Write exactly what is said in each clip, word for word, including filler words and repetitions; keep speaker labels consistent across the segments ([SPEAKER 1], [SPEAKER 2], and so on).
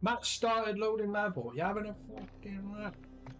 [SPEAKER 1] Match started loading level. You having a fucking laugh?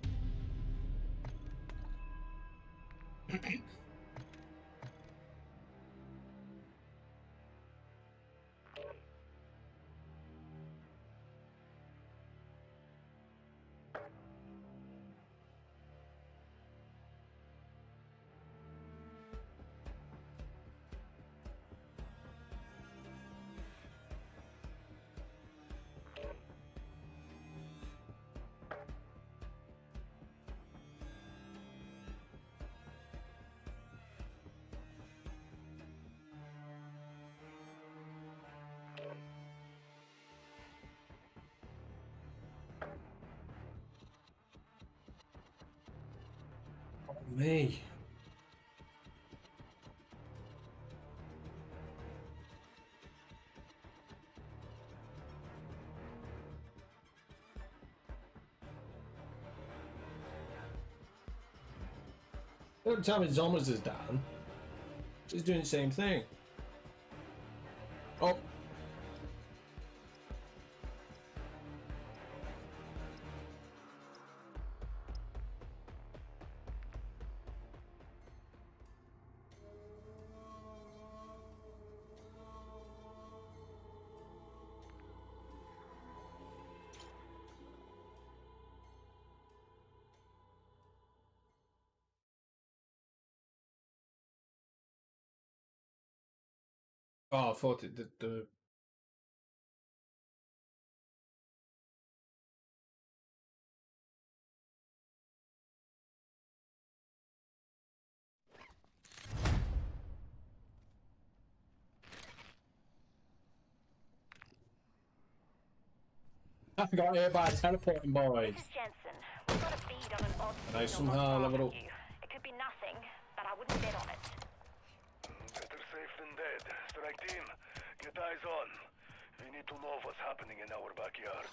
[SPEAKER 1] Me. Don't tell me Zomers is down. She's doing the same thing. Oh. Oh, I thought it did the. I got hit by a teleporting boys.
[SPEAKER 2] We've got a feed on an odd
[SPEAKER 1] Nice somehow level up.
[SPEAKER 2] It could be nothing, but I wouldn't bet on it.
[SPEAKER 3] Better safe than dead. Strike team, get eyes on. We need to know what's happening in our backyard.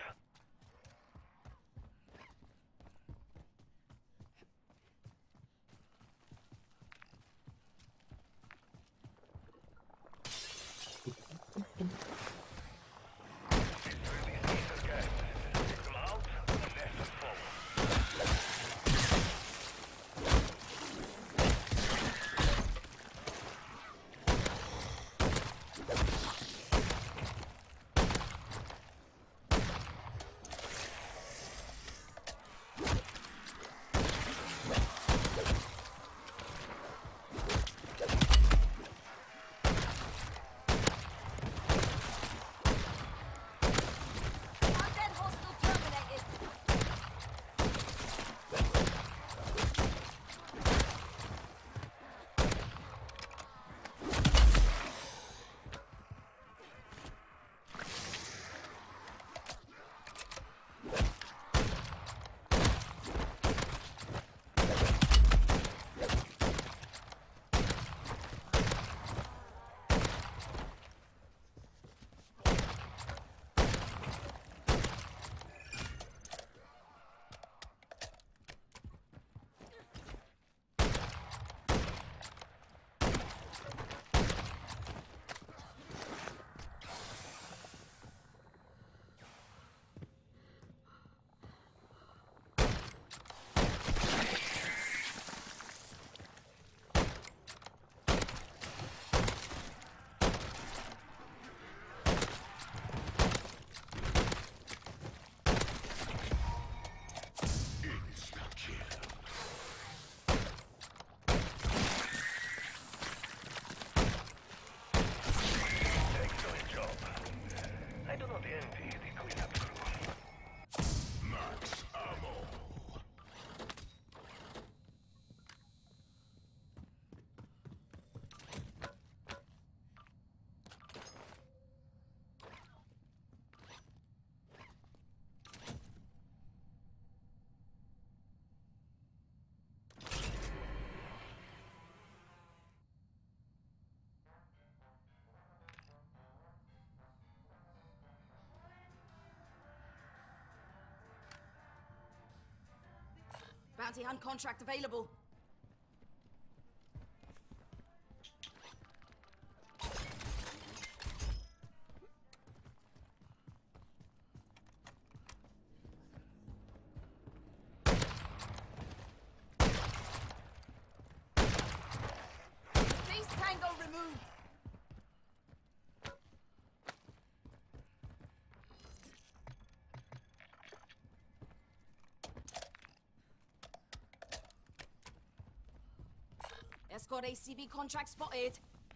[SPEAKER 4] Bounty hunt contract available. Escort A C V contract spotted.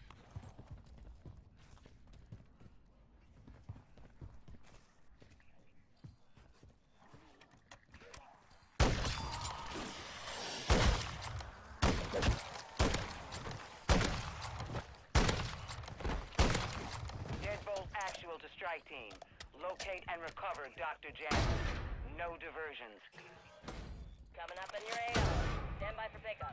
[SPEAKER 5] Deadbolt actual to strike team. Locate and recover Doctor Jan. No diversions.
[SPEAKER 2] Coming up in your A O. Stand by for pickup.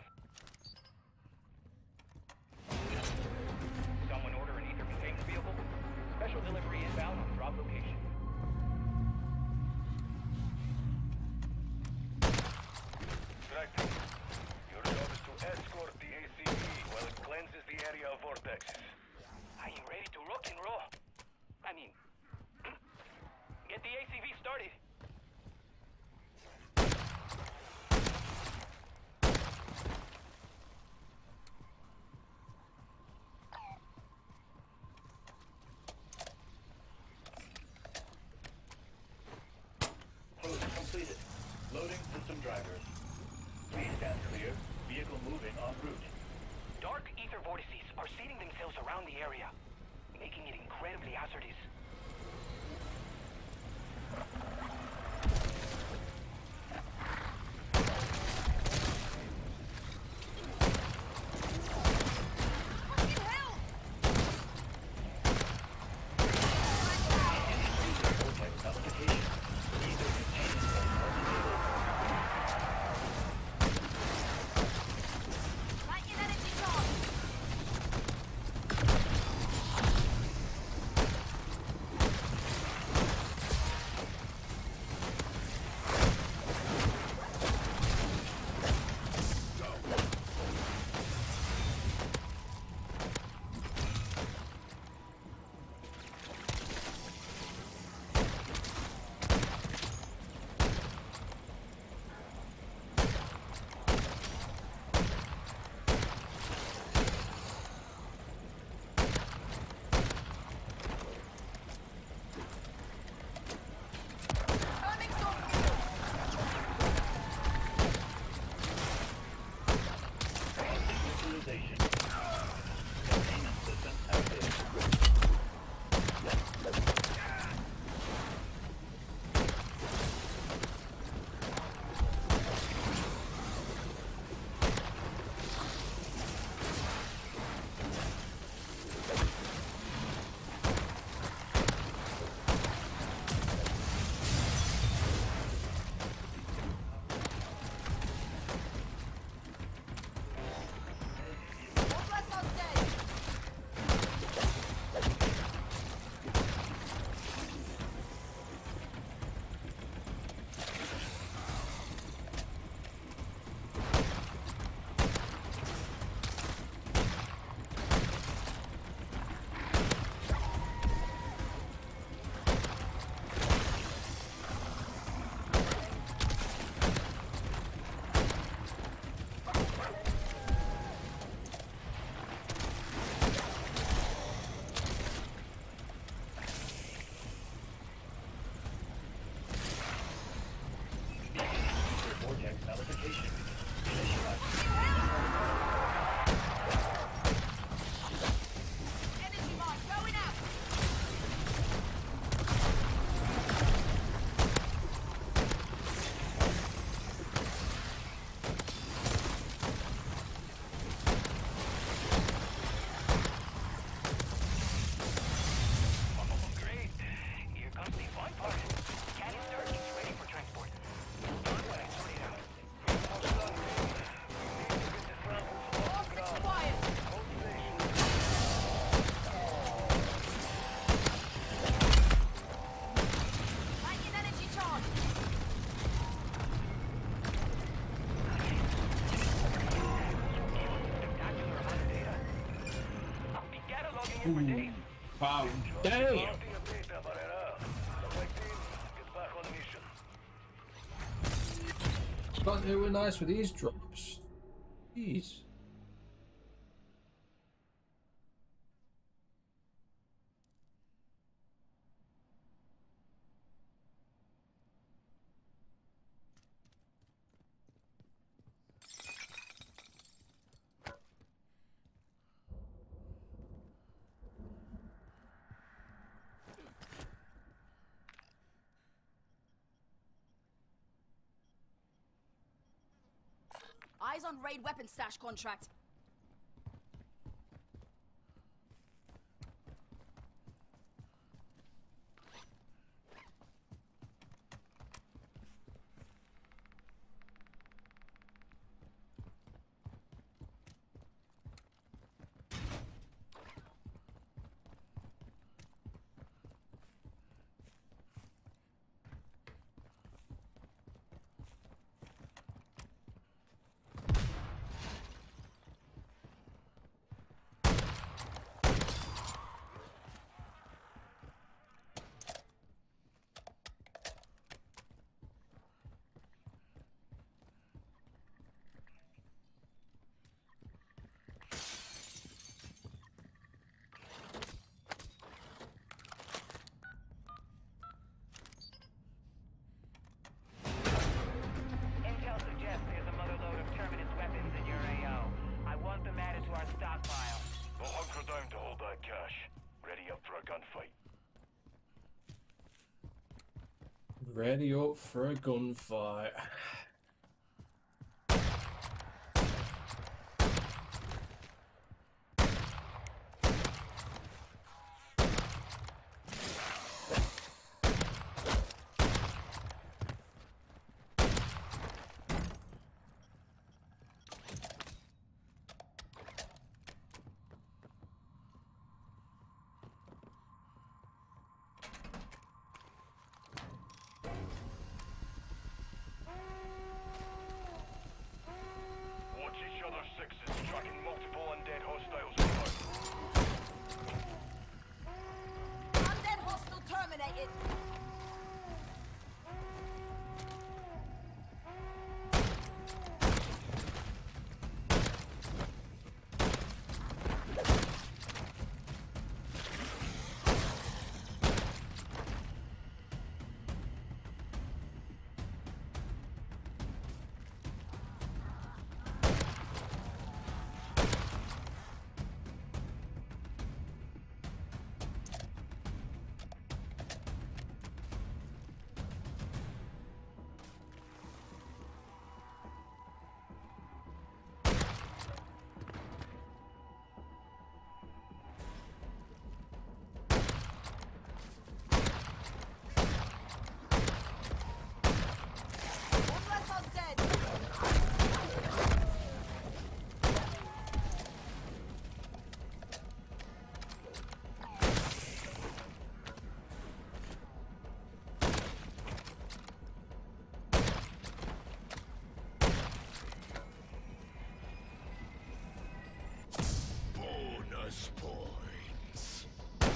[SPEAKER 6] Someone order an ether containment vehicle? Special delivery inbound on drop location.
[SPEAKER 3] Strike team. Your job is to escort the A C V while it cleanses the area of vortexes.
[SPEAKER 6] I am ready to rock and roll. I mean, get the A C V started.
[SPEAKER 7] Host completed. Loading system drivers. Three stand clear. Vehicle moving en route.
[SPEAKER 6] Dark ether vortices are seeding themselves around the area, making it incredibly hazardous.
[SPEAKER 4] Fucking hell!
[SPEAKER 7] Vortex application. Ether containment enabled.
[SPEAKER 4] Lightning energy charge. Burning some fuel.
[SPEAKER 7] Neutralization. Containment system active.
[SPEAKER 4] God bless us dead.
[SPEAKER 7] Vortex nullification. Initialized.
[SPEAKER 4] Energy mine going out.
[SPEAKER 6] Oh, great. Here comes the fun part. Canister is ready for transport. Done when I sort it out.
[SPEAKER 3] Almost done, team. We need to get the samples off
[SPEAKER 4] All
[SPEAKER 3] the
[SPEAKER 4] six
[SPEAKER 3] ground.
[SPEAKER 4] wires.
[SPEAKER 3] Hold station.
[SPEAKER 4] Lightning energy charge.
[SPEAKER 6] Spectacular amount of data. I'll be cataloging it for days.
[SPEAKER 1] Wow, damn!
[SPEAKER 3] Plenty of data, Barrera. Strike team, get back on mission.
[SPEAKER 1] But they were nice with these drops. Jeez.
[SPEAKER 4] Eyes on raid weapon stash contract.
[SPEAKER 5] Intel suggests there's a mother load of Terminus weapons in your A O. I want them added to our stockpile.
[SPEAKER 3] We'll hunker down to hold that cash. Ready up for a gunfight.
[SPEAKER 1] Ready up for a gunfight.
[SPEAKER 3] Watch each other's sixes, tracking multiple undead hostiles inbound.
[SPEAKER 4] Undead hostile terminated. One less undead.
[SPEAKER 3] Bonus points.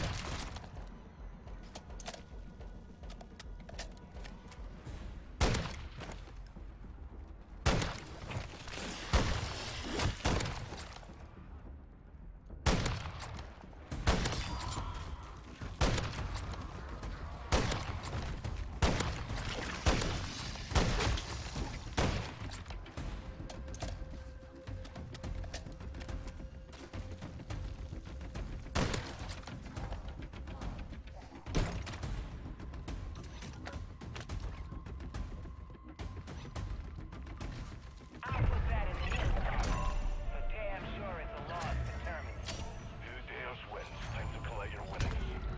[SPEAKER 5] I'll put that in the inbox. So damn sure it's a loss for Terminus.
[SPEAKER 3] Who dares wins? Time to collect your winnings.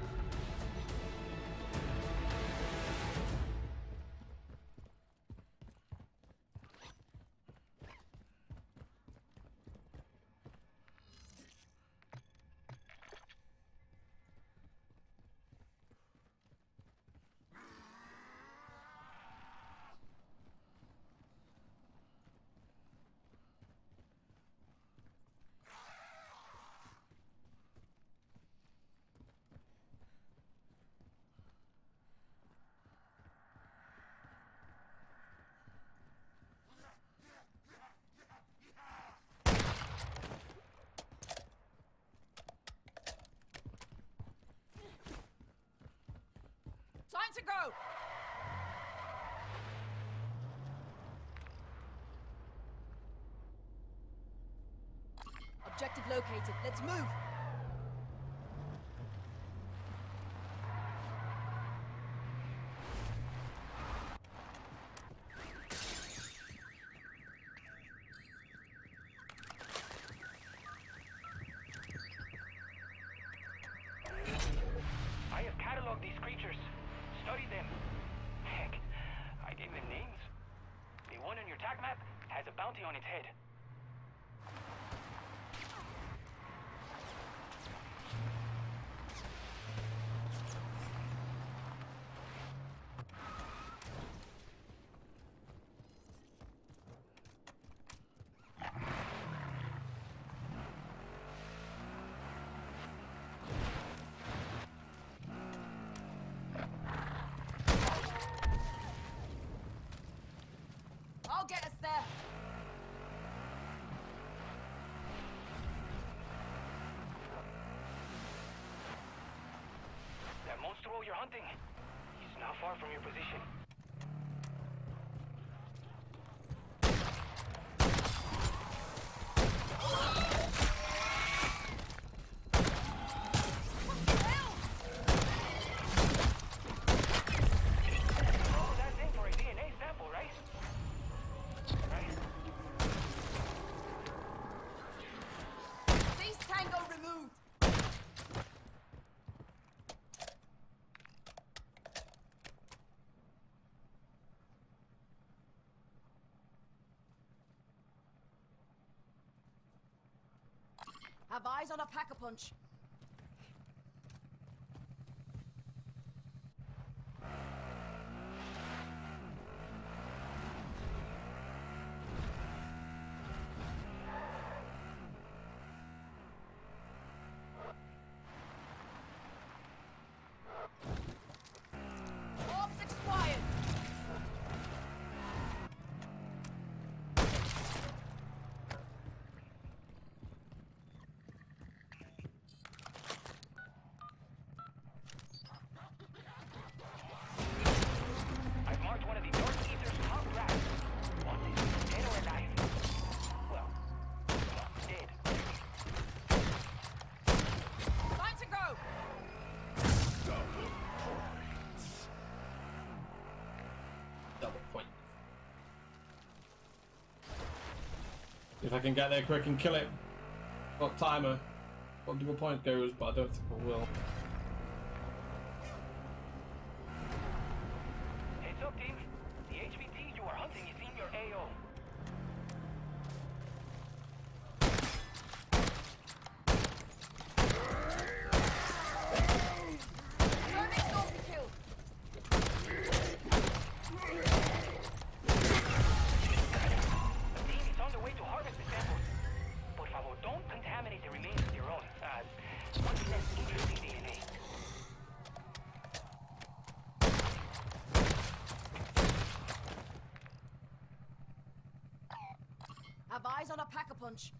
[SPEAKER 4] Time to go. Objective located. Let's move.
[SPEAKER 6] attack map has a bounty on its head.
[SPEAKER 4] I'll get us there.
[SPEAKER 6] That monster you're hunting, he's not far from your position. Oh, that's in for a D N A sample, right? Right.
[SPEAKER 4] Cease tango removed. Have eyes on a pack-a-punch. Orbs expired.
[SPEAKER 6] I've marked one of the North Ether's top rats. Wanted, dead or alive. Well, dead.
[SPEAKER 4] Time to go.
[SPEAKER 1] Double point. If I can get there quick and kill it. Got timer. What double point goes, but I don't think I will.
[SPEAKER 6] Heads up, team. The H V T you are hunting is in your A O.
[SPEAKER 4] Terminate's off the kill.
[SPEAKER 6] The team is on the way to harvest the samples. Por favor, don't contaminate the remains with your own. Uh, much less interesting D N A.
[SPEAKER 4] Have eyes on a pack-a-punch.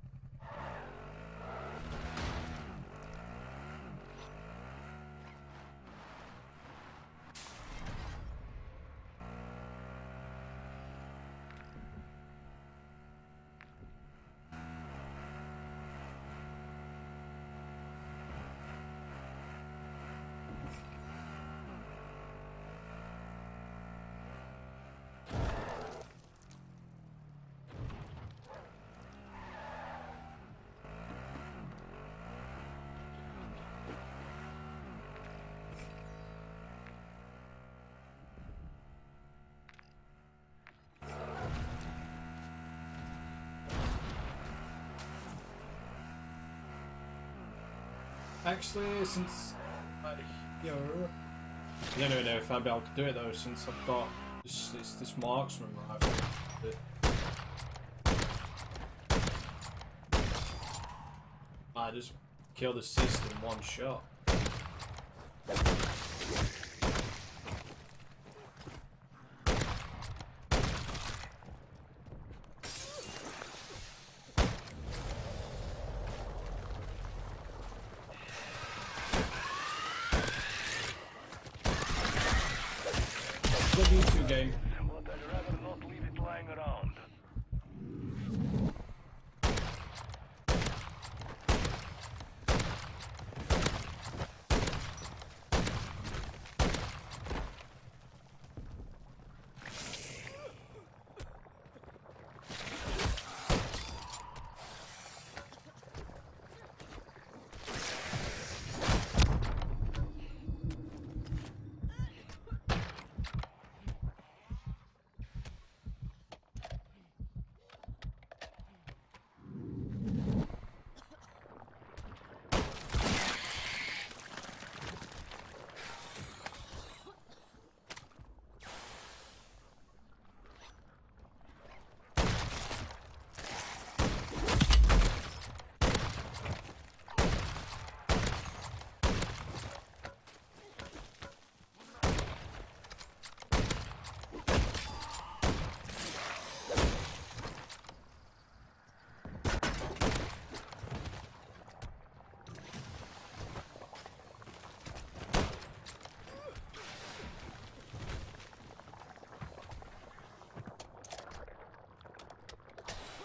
[SPEAKER 1] Actually, since uh, you know, I don't even know if I'll be able to do it though, since I've got this this, this Marksman rifle. But I just kill the system in one shot. W two game.
[SPEAKER 3] But I'd rather not leave it lying around.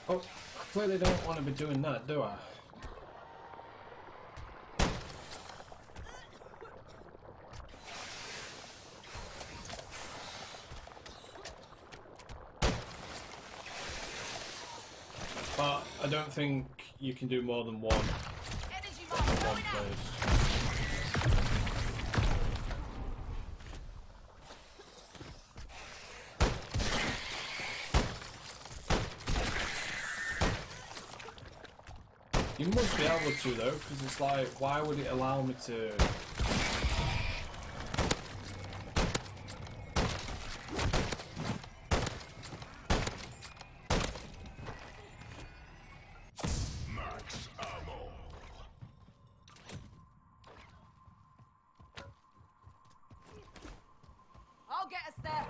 [SPEAKER 1] Oh, I clearly don't want to be doing that, do I? But I don't think you can do more than one.
[SPEAKER 4] Energy mark
[SPEAKER 1] One
[SPEAKER 4] going out.
[SPEAKER 1] place. You must be able to though, because it's like, why would it allow me to?
[SPEAKER 3] Max ammo.
[SPEAKER 4] I'll get us there.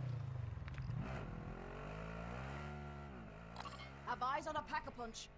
[SPEAKER 4] Have eyes on a pack-a-punch.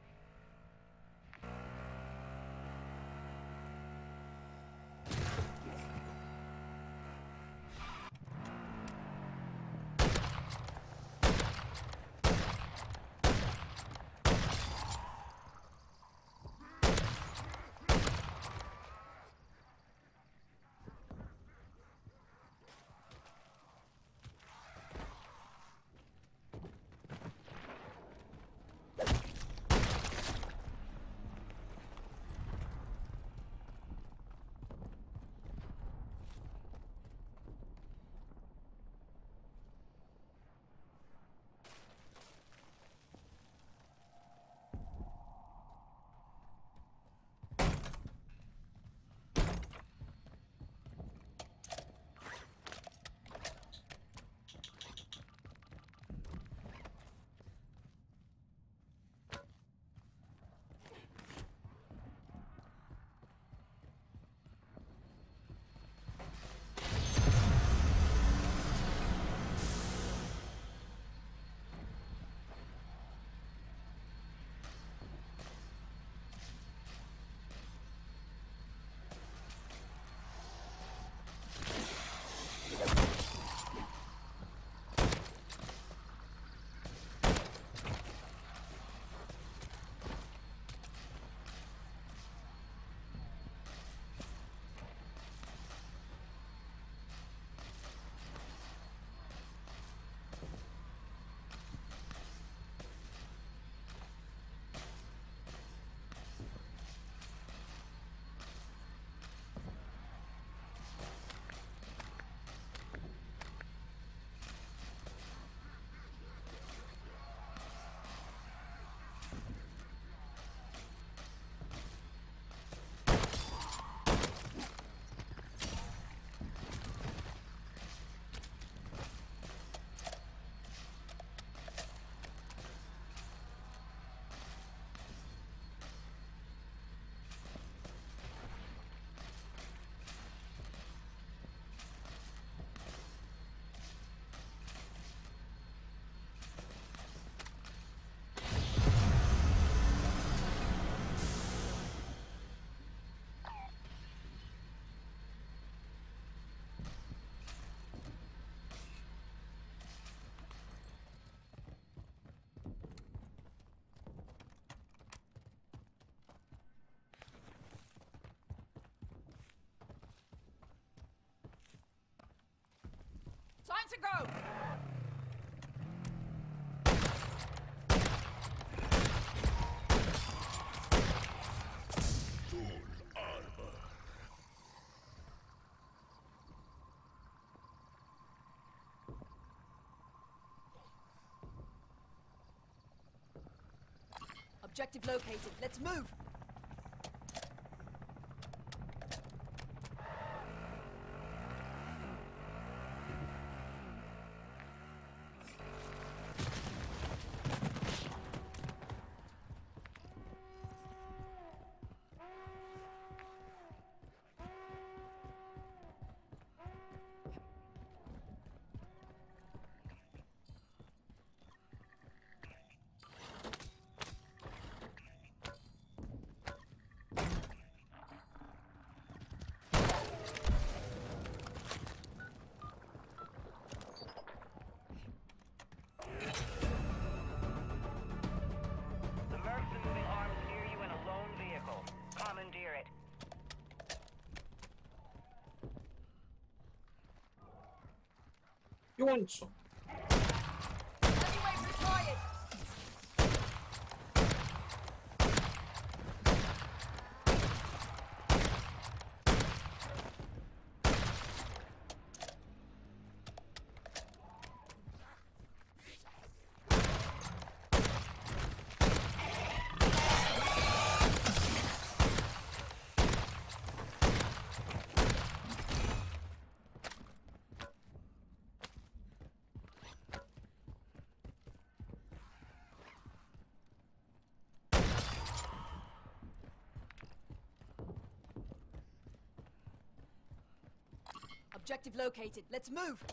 [SPEAKER 4] Time to go! Objective located. Let's move!
[SPEAKER 1] You want some?
[SPEAKER 4] Heavyweight retired. Objective located. Let's move.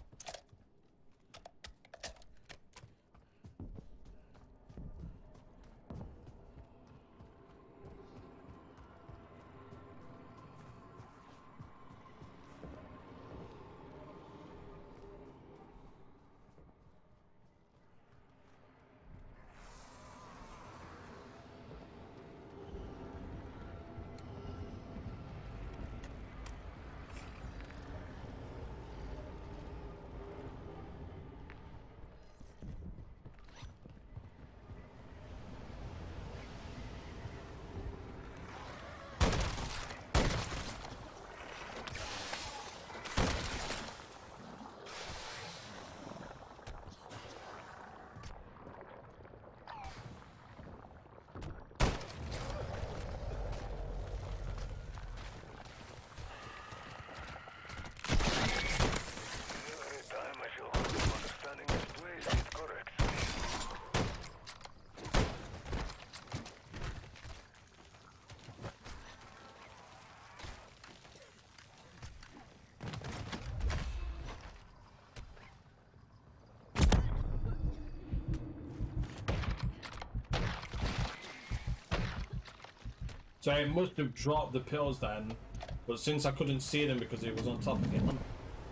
[SPEAKER 3] Every time I feel good about understanding this place, it corrects me.
[SPEAKER 1] So it must have dropped the pills then, but since I couldn't see them because it was on top of him.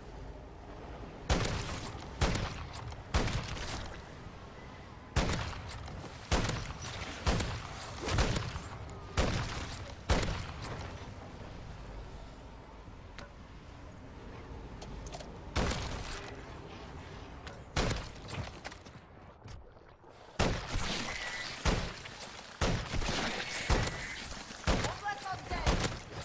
[SPEAKER 4] All less on deck.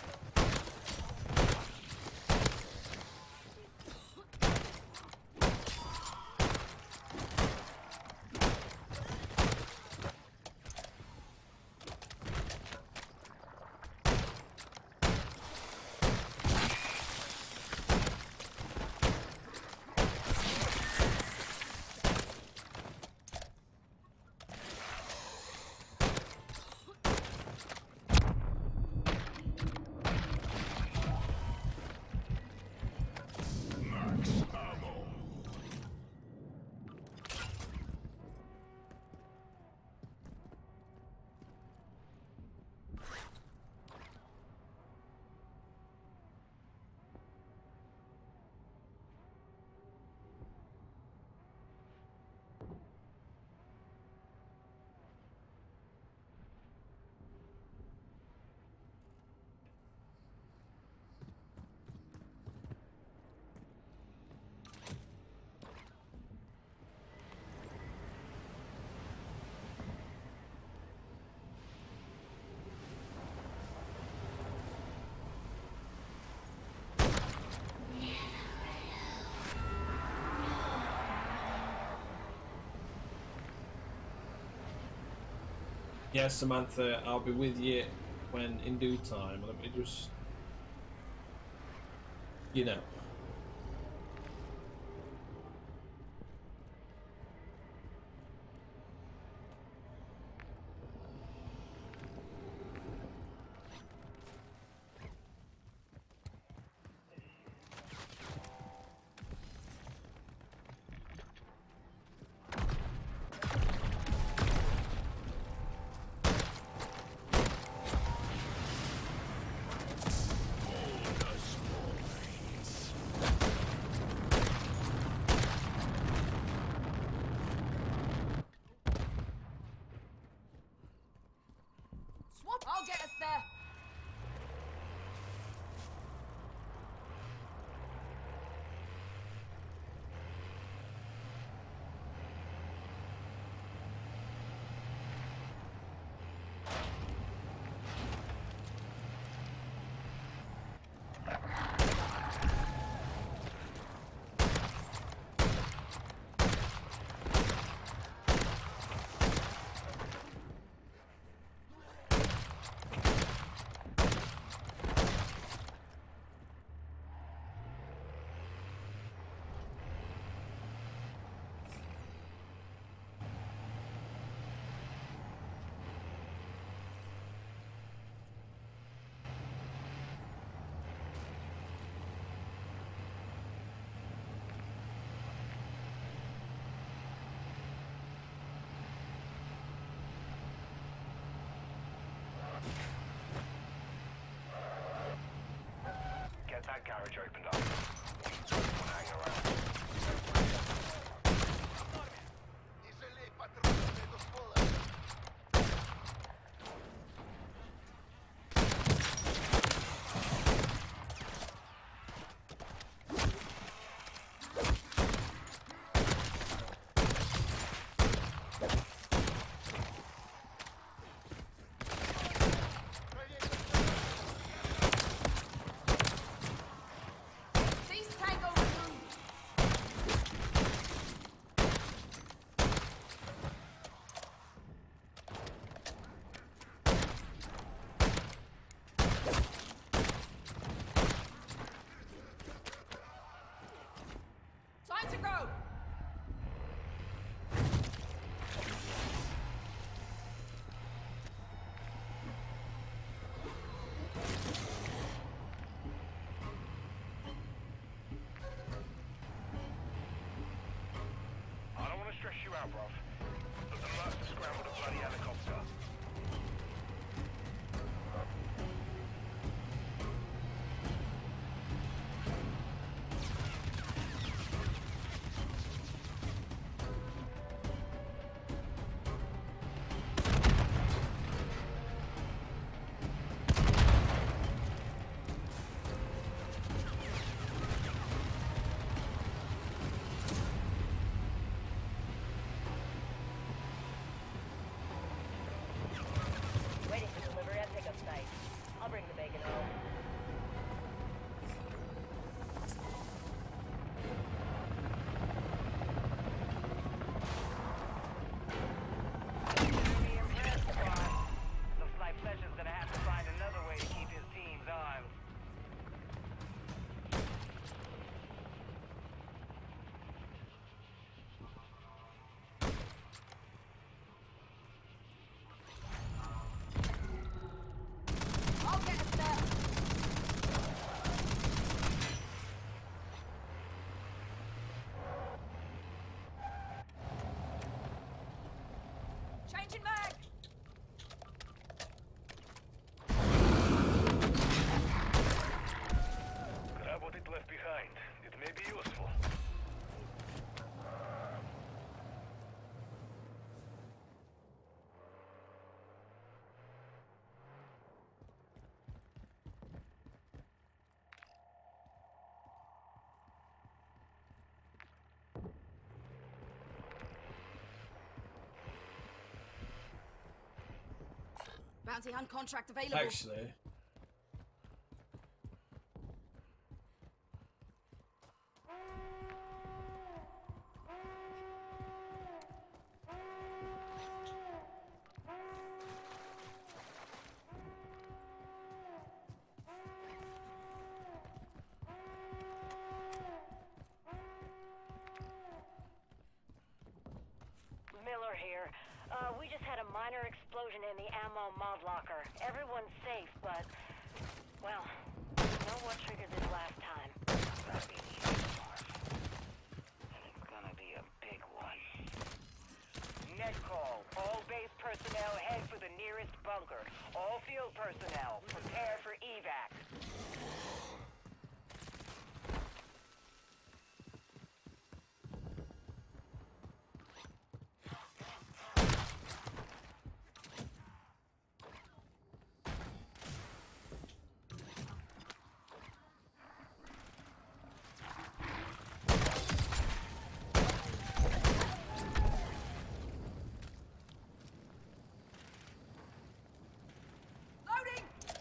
[SPEAKER 1] Yes, Samantha, I'll be with you when in due time. Let me just, you know.
[SPEAKER 4] Swap. I'll get us there.
[SPEAKER 3] that garage opened up. Hang around.
[SPEAKER 4] Cease tango removed. Time to go.
[SPEAKER 3] I don't want to stress you out, bruv, but the Mercs scrambled a bloody helicopter.
[SPEAKER 2] Waiting for delivery at pickup site. I'll bring the bacon home.
[SPEAKER 5] Very impressed, squad. Looks like Fletcher's gonna have to find another way to keep his teams armed.
[SPEAKER 4] I'll get us there. Changing mag.
[SPEAKER 3] Grab what it left behind. It may be useful.
[SPEAKER 4] Bounty hunt contract available.
[SPEAKER 1] Actually,
[SPEAKER 2] Miller here. Uh, we just had a minor explosion in the ammo mod locker. Everyone's safe, but, well, you know what triggered this last time.
[SPEAKER 5] That'd be easy, Marv. And it's gonna be a big one. Net call. All base personnel head for the nearest bunker. All field personnel prepare for evac.
[SPEAKER 4] Loading.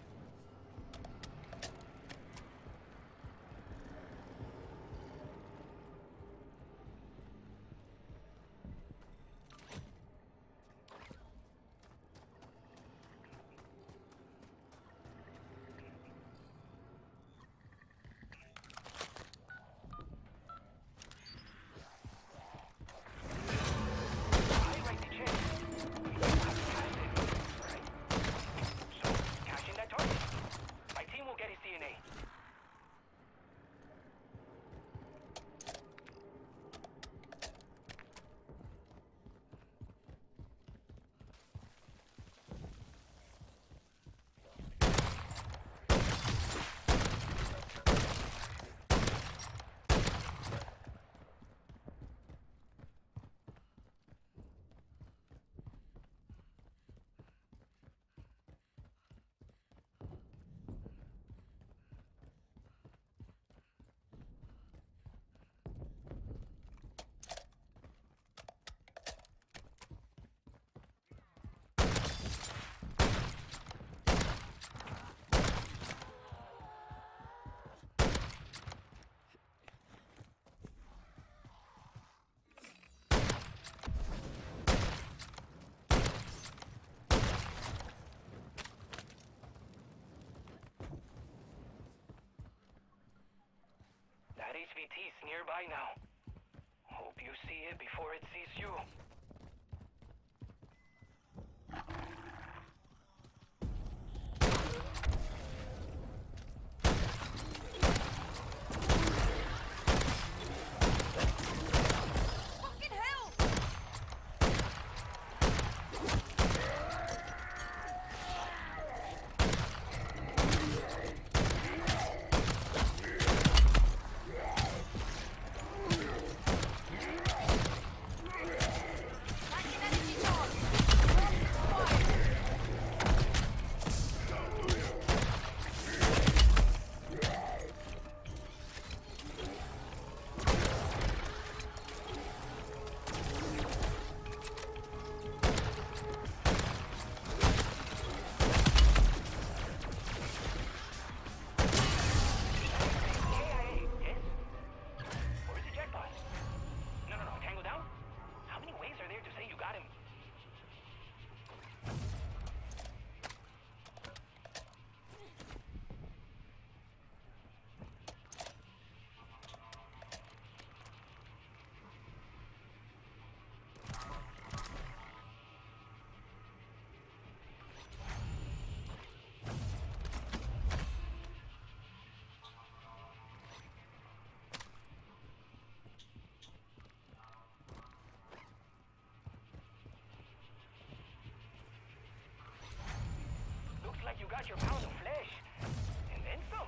[SPEAKER 6] P T's nearby now. Hope you see it before it sees you.
[SPEAKER 4] Fucking hell! Taking energy charge.
[SPEAKER 6] Where's the jackpot? No, no, no, Tango down? How many ways are there to say you got him? Looks like you got your pound of flesh. And then some.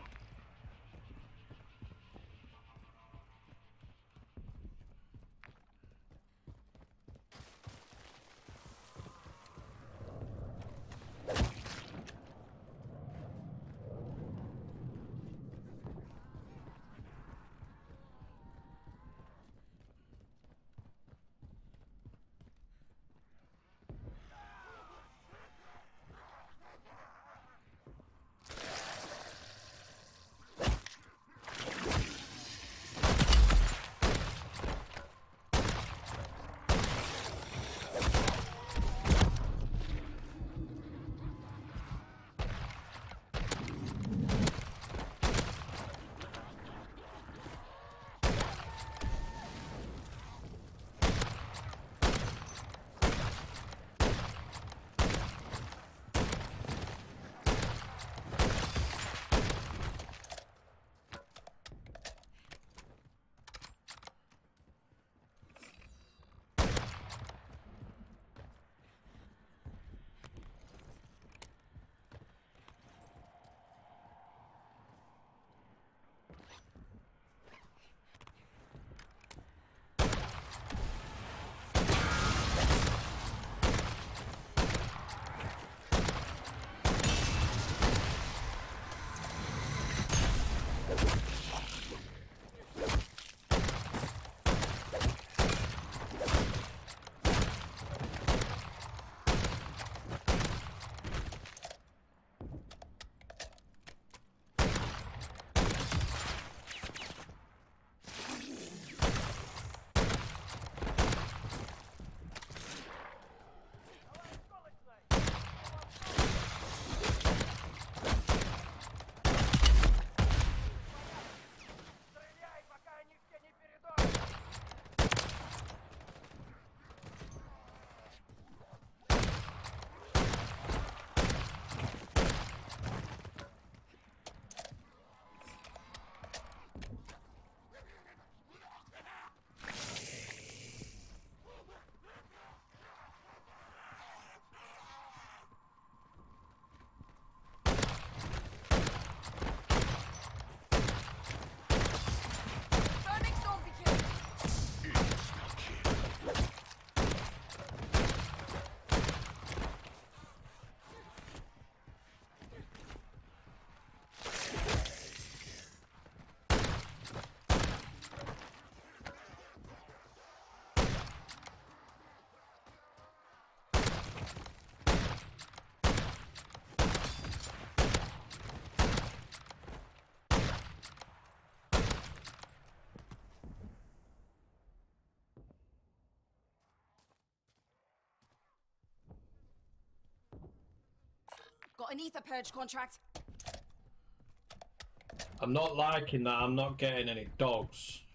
[SPEAKER 4] Got an ether purge contract.
[SPEAKER 1] I'm not liking that I'm not getting any dogs.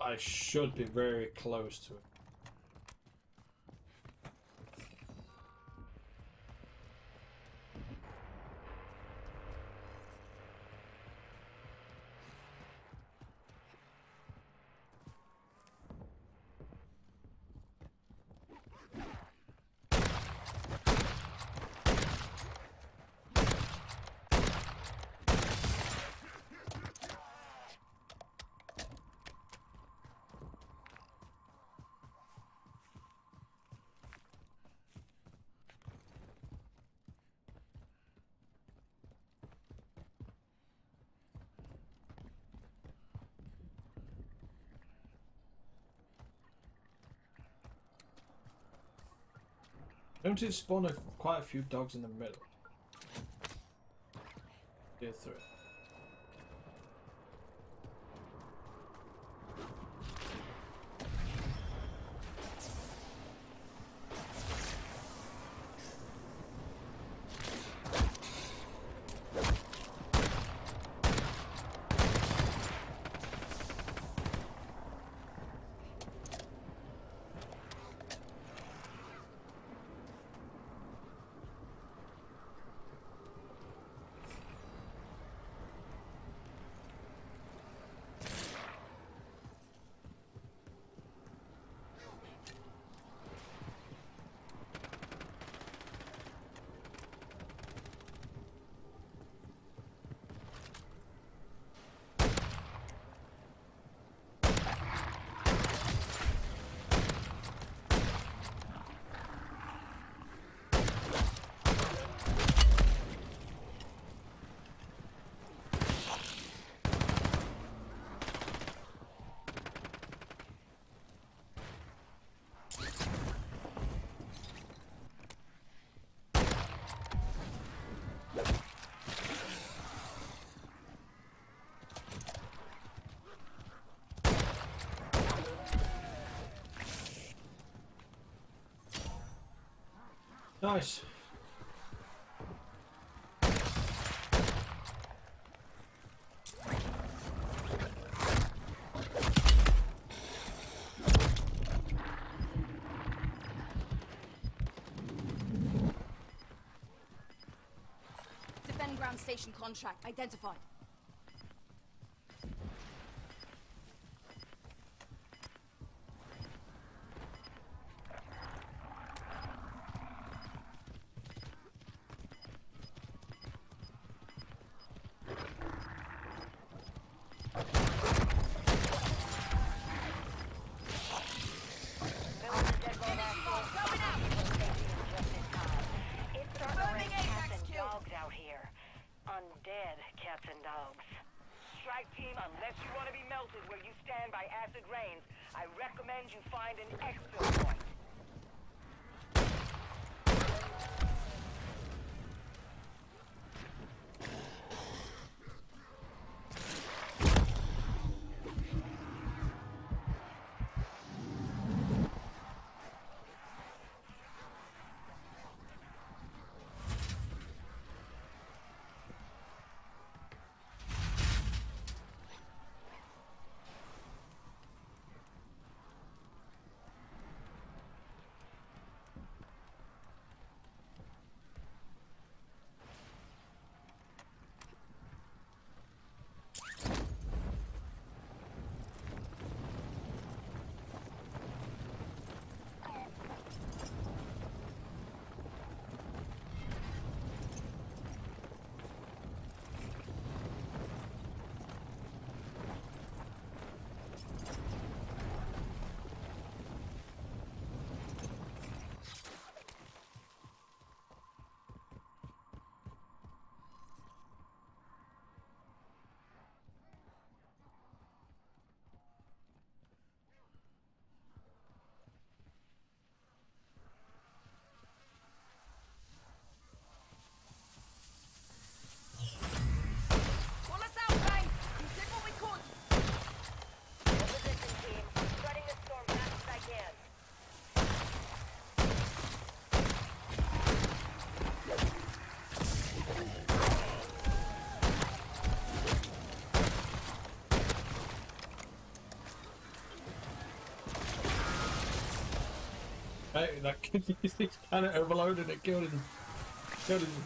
[SPEAKER 1] I should be very close to it. Don't it spawn a, quite a few dogs in the middle? Get through it. Nice.
[SPEAKER 4] Defend ground station contract identified.
[SPEAKER 2] Undead cats and dogs.
[SPEAKER 5] Strike team, unless you want to be melted where you stand by acid rains, I recommend you find an exfil point.
[SPEAKER 1] Hey, that kid, he's kind of overloaded. It killed him. Killed him.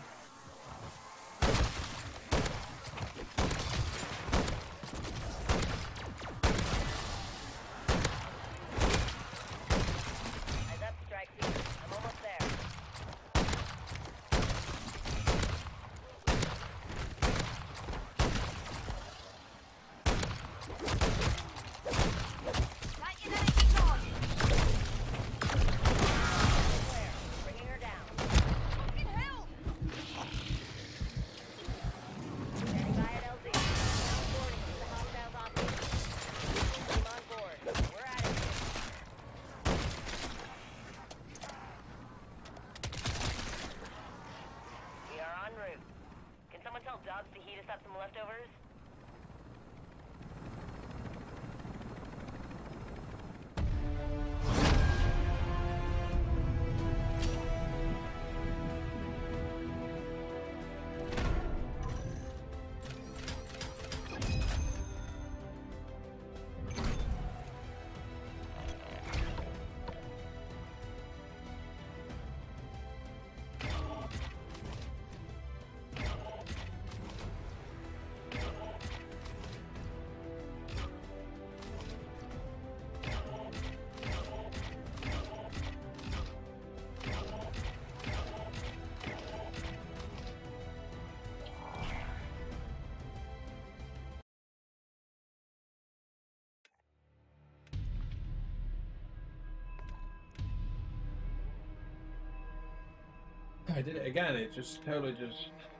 [SPEAKER 2] Eyes up, strike team. I'm almost there.
[SPEAKER 4] That you know it's on.
[SPEAKER 2] Clear. Bringing her down.
[SPEAKER 4] Fucking hell!
[SPEAKER 2] Standing by at L Z. Reporting to the hostiles operation. Team on board. We're at it. We are en route. Can someone tell Dogs to heat us up some leftovers?
[SPEAKER 1] I did it again. It just totally just